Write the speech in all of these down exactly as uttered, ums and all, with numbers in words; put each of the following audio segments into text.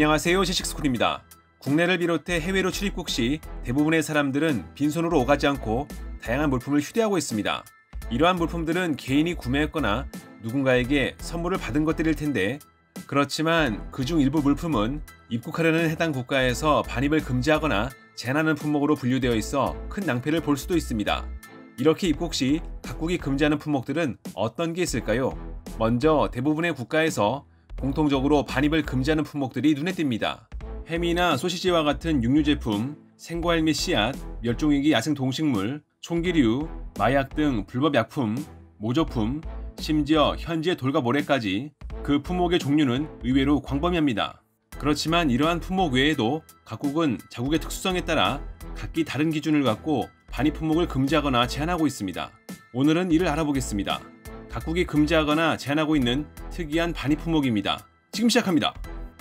안녕하세요, 지식스쿨입니다. 국내를 비롯해 해외로 출입국 시 대부분의 사람들은 빈손으로 오가지 않고 다양한 물품을 휴대하고 있습니다. 이러한 물품들은 개인이 구매했거나 누군가에게 선물을 받은 것들일 텐데, 그렇지만 그중 일부 물품은 입국하려는 해당 국가에서 반입을 금지하거나 제한하는 품목으로 분류되어 있어 큰 낭패를 볼 수도 있습니다. 이렇게 입국 시 각국이 금지하는 품목들은 어떤 게 있을까요? 먼저 대부분의 국가에서 공통적으로 반입을 금지하는 품목들이 눈에 띕니다. 햄이나 소시지와 같은 육류 제품, 생과일 및 씨앗, 멸종위기 야생 동식물, 총기류, 마약 등 불법 약품, 모조품, 심지어 현지의 돌과 모래까지 그 품목의 종류는 의외로 광범위합니다. 그렇지만 이러한 품목 외에도 각국은 자국의 특수성에 따라 각기 다른 기준을 갖고 반입 품목을 금지하거나 제한하고 있습니다. 오늘은 이를 알아보겠습니다. 각국이 금지하거나 제한하고 있는 특이한 반입 품목입니다. 지금 시작합니다.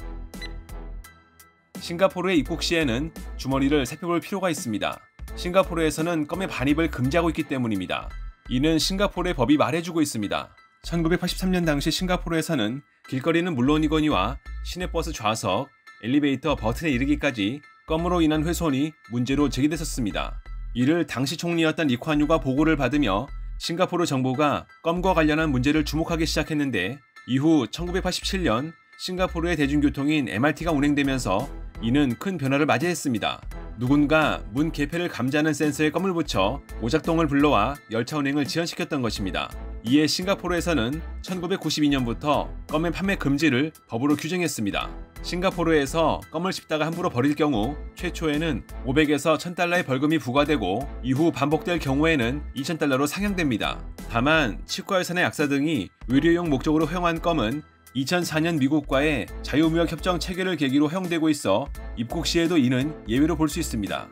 싱가포르에 입국 시에는 주머니를 살펴볼 필요가 있습니다. 싱가포르에서는 껌의 반입을 금지하고 있기 때문입니다. 이는 싱가포르의 법이 말해주고 있습니다. 천구백팔십삼 년 당시 싱가포르에서는 길거리는 물론이거니와 시내버스 좌석, 엘리베이터 버튼에 이르기까지 껌으로 인한 훼손이 문제로 제기됐었습니다. 이를 당시 총리였던 리쿠안유가 보고를 받으며 싱가포르 정부가 껌과 관련한 문제를 주목하기 시작했는데, 이후 천구백팔십칠 년 싱가포르의 대중교통인 엠알티가 운행되면서 이는 큰 변화를 맞이했습니다. 누군가 문 개폐를 감지하는 센서에 껌을 붙여 오작동을 불러와 열차 운행을 지연시켰던 것입니다. 이에 싱가포르에서는 천구백구십이 년부터 껌의 판매 금지를 법으로 규정했습니다. 싱가포르에서 껌을 씹다가 함부로 버릴 경우 최초에는 오백에서 천 달러의 벌금이 부과되고 이후 반복될 경우에는 이천 달러로 상향됩니다. 다만 치과 의사나 약사 등이 의료용 목적으로 허용한 껌은 이천사 년 미국과의 자유무역협정 체결을 계기로 허용되고 있어 입국 시에도 이는 예외로 볼 수 있습니다.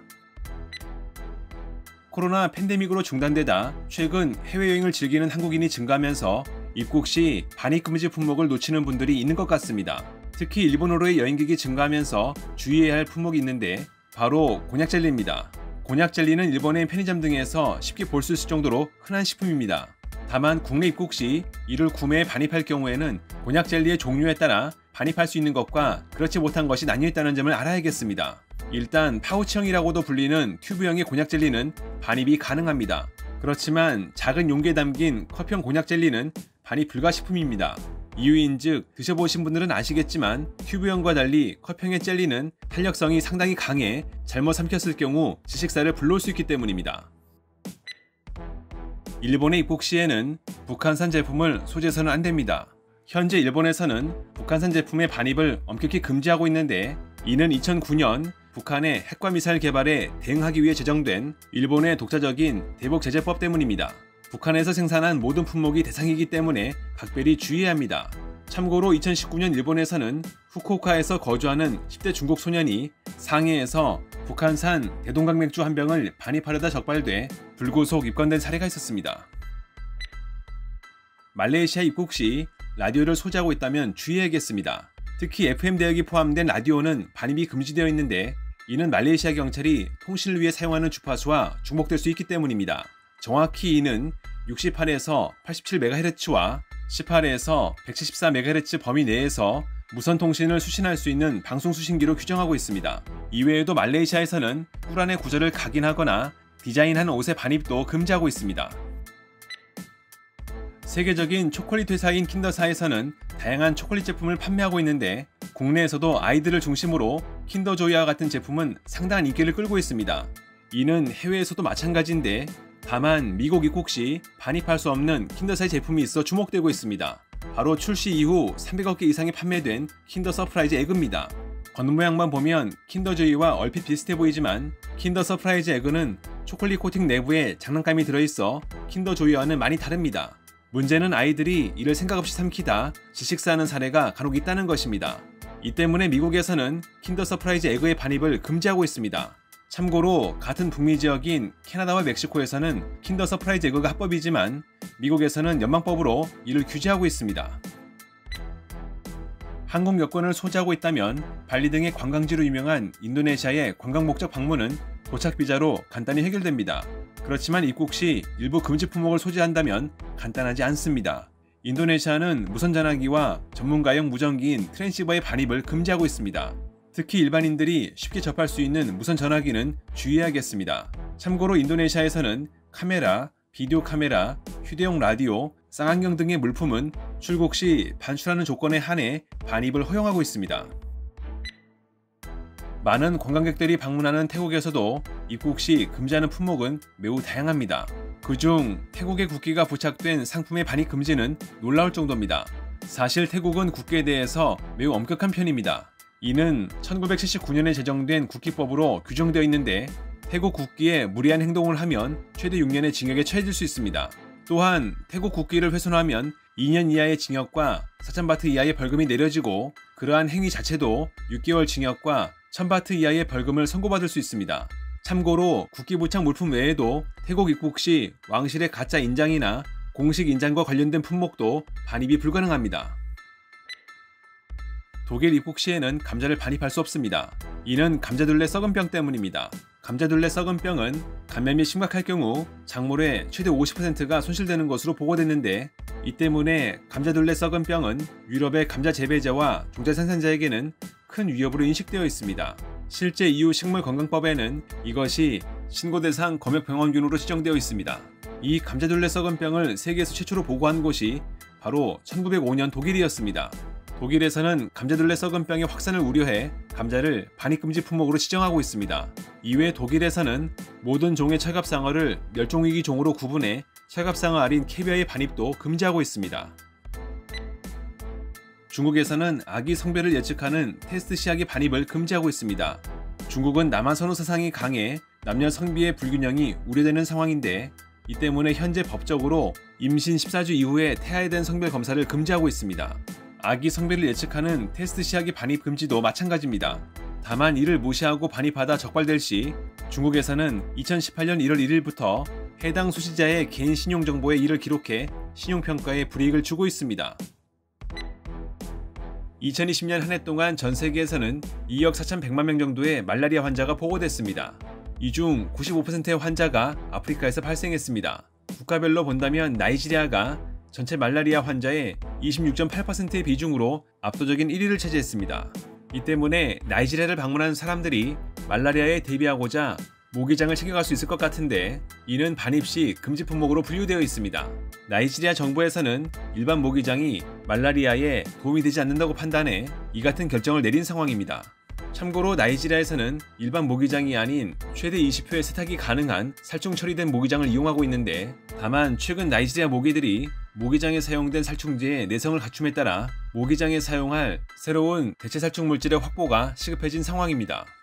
코로나 팬데믹으로 중단되다 최근 해외여행을 즐기는 한국인이 증가하면서 입국 시 반입 금지 품목을 놓치는 분들이 있는 것 같습니다. 특히 일본으로의 여행객이 증가하면서 주의해야 할 품목이 있는데 바로 곤약젤리입니다. 곤약젤리는 일본의 편의점 등에서 쉽게 볼 수 있을 정도로 흔한 식품입니다. 다만 국내 입국 시 이를 구매해 반입할 경우에는 곤약젤리의 종류에 따라 반입할 수 있는 것과 그렇지 못한 것이 나뉘어 있다는 점을 알아야겠습니다. 일단 파우치형이라고도 불리는 튜브형의 곤약젤리는 반입이 가능합니다. 그렇지만 작은 용기에 담긴 컵형 곤약젤리는 반입 불가 식품입니다. 이유인즉 드셔보신 분들은 아시겠지만 튜브형과 달리 컵형의 젤리는 탄력성이 상당히 강해 잘못 삼켰을 경우 질식사를 불러올 수 있기 때문입니다. 일본에 입국 시에는 북한산 제품을 소지해서는 안됩니다. 현재 일본에서는 북한산 제품의 반입을 엄격히 금지하고 있는데, 이는 이천구 년 북한의 핵과 미사일 개발에 대응하기 위해 제정된 일본의 독자적인 대북제재법 때문입니다. 북한에서 생산한 모든 품목이 대상이기 때문에 각별히 주의해야 합니다. 참고로 이천십구 년 일본에서는 후쿠오카에서 거주하는 십 대 중국 소년이 상해에서 북한산 대동강 맥주 한 병을 반입하려다 적발돼 불구속 입건된 사례가 있었습니다. 말레이시아 입국 시 라디오를 소지하고 있다면 주의해야겠습니다. 특히 에프엠 대역이 포함된 라디오는 반입이 금지되어 있는데, 이는 말레이시아 경찰이 통신을 위해 사용하는 주파수와 중복될 수 있기 때문입니다. 정확히 이는 육십팔에서 팔십칠 메가헤르츠와 십팔에서 백칠십사 메가헤르츠 범위 내에서 무선 통신을 수신할 수 있는 방송 수신기로 규정하고 있습니다. 이외에도 말레이시아에서는 꾸란의 구절을 각인하거나 디자인한 옷의 반입도 금지하고 있습니다. 세계적인 초콜릿 회사인 킨더사에서는 다양한 초콜릿 제품을 판매하고 있는데, 국내에서도 아이들을 중심으로 킨더조이와 같은 제품은 상당한 인기를 끌고 있습니다. 이는 해외에서도 마찬가지인데, 다만 미국 입국 시 반입할 수 없는 킨더사의 제품이 있어 주목되고 있습니다. 바로 출시 이후 삼백억 개 이상이 판매된 킨더 서프라이즈 에그입니다. 겉모양만 보면 킨더조이와 얼핏 비슷해 보이지만 킨더 서프라이즈 에그는 초콜릿 코팅 내부에 장난감이 들어있어 킨더조이와는 많이 다릅니다. 문제는 아이들이 이를 생각 없이 삼키다 질식사하는 사례가 간혹 있다는 것입니다. 이 때문에 미국에서는 킨더 서프라이즈 에그의 반입을 금지하고 있습니다. 참고로 같은 북미 지역인 캐나다와 멕시코에서는 킨더 서프라이즈 에그가 합법이지만 미국에서는 연방법으로 이를 규제하고 있습니다. 한국 여권을 소지하고 있다면 발리 등의 관광지로 유명한 인도네시아의 관광 목적 방문은 도착 비자로 간단히 해결됩니다. 그렇지만 입국 시 일부 금지 품목을 소지한다면 간단하지 않습니다. 인도네시아는 무선 전화기와 전문가용 무전기인 트랜시버의 반입을 금지하고 있습니다. 특히 일반인들이 쉽게 접할 수 있는 무선 전화기는 주의해야겠습니다. 참고로 인도네시아에서는 카메라, 비디오 카메라, 휴대용 라디오, 쌍안경 등의 물품은 출국 시 반출하는 조건에 한해 반입을 허용하고 있습니다. 많은 관광객들이 방문하는 태국에서도 입국 시 금지하는 품목은 매우 다양합니다. 그중 태국의 국기가 부착된 상품의 반입 금지는 놀라울 정도입니다. 사실 태국은 국기에 대해서 매우 엄격한 편입니다. 이는 천구백칠십구 년에 제정된 국기법으로 규정되어 있는데 태국 국기에 무리한 행동을 하면 최대 육 년의 징역에 처해질 수 있습니다. 또한 태국 국기를 훼손하면 이 년 이하의 징역과 사천 바트 이하의 벌금이 내려지고 그러한 행위 자체도 육 개월 징역과 천 바트 이하의 벌금을 선고받을 수 있습니다. 참고로 국기 부착 물품 외에도 태국 입국 시 왕실의 가짜 인장이나 공식 인장과 관련된 품목도 반입이 불가능합니다. 독일 입국 시에는 감자를 반입할 수 없습니다. 이는 감자둘레 썩은 병 때문입니다. 감자둘레 썩은 병은 감염이 심각할 경우 작물의 최대 오십 퍼센트가 손실되는 것으로 보고됐는데 이 때문에 감자둘레 썩은 병은 유럽의 감자 재배자와 종자 생산자에게는 큰 위협으로 인식되어 있습니다. 실제 이유 식물건강법에는 이것이 신고대상 검역병원균으로 지정되어 있습니다. 이 감자둘레 썩은 병을 세계에서 최초로 보고한 곳이 바로 천구백오 년 독일이었습니다. 독일에서는 감자둘레 썩은 병의 확산을 우려해 감자를 반입금지 품목으로 지정하고 있습니다. 이외 독일에서는 모든 종의 철갑상어를 멸종위기 종으로 구분해 철갑상어 알인 캐비어의 반입도 금지하고 있습니다. 중국에서는 아기 성별을 예측하는 테스트 시약의 반입을 금지하고 있습니다. 중국은 남한 선호 사상이 강해 남녀 성비의 불균형이 우려되는 상황인데 이 때문에 현재 법적으로 임신 십사 주 이후에 태아에 대한 성별 검사를 금지하고 있습니다. 아기 성별을 예측하는 테스트 시약의 반입 금지도 마찬가지입니다. 다만 이를 무시하고 반입하다 적발될 시 중국에서는 이천십팔 년 일월 일일부터 해당 수시자의 개인 신용정보에 이를 기록해 신용평가에 불이익을 주고 있습니다. 이천이십 년 한 해 동안 전 세계에서는 이억 사천백만 명 정도의 말라리아 환자가 보고됐습니다. 이 중 구십오 퍼센트의 환자가 아프리카에서 발생했습니다. 국가별로 본다면 나이지리아가 전체 말라리아 환자의 이십육 점 팔 퍼센트의 비중으로 압도적인 일 위를 차지했습니다. 이 때문에 나이지리아를 방문하는 사람들이 말라리아에 대비하고자 모기장을 챙겨갈 수 있을 것 같은데 이는 반입 시 금지 품목으로 분류되어 있습니다. 나이지리아 정부에서는 일반 모기장이 말라리아에 도움이 되지 않는다고 판단해 이 같은 결정을 내린 상황입니다. 참고로 나이지리아에서는 일반 모기장이 아닌 최대 이십 회의 세탁이 가능한 살충 처리된 모기장을 이용하고 있는데 다만 최근 나이지리아 모기들이 모기장에 사용된 살충제의 내성을 갖춤에 따라 모기장에 사용할 새로운 대체 살충 물질의 확보가 시급해진 상황입니다.